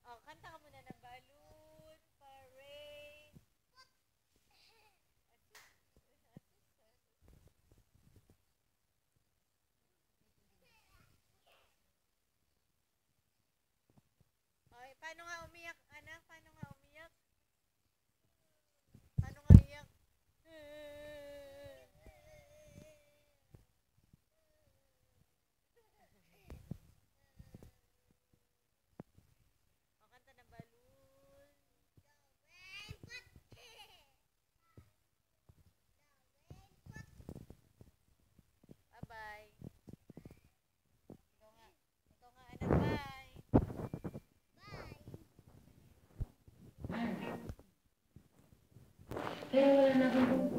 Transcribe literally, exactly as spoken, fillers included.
Oh, kanta ka muna ng balloon parade. Okay, paano nga umiyak, anak? Paano nga umiyak? Paano nga iyak? O, kanta ng balloon. Bye-bye. Ikaw nga. Ikaw nga, anak. Bye. Pero wala na akong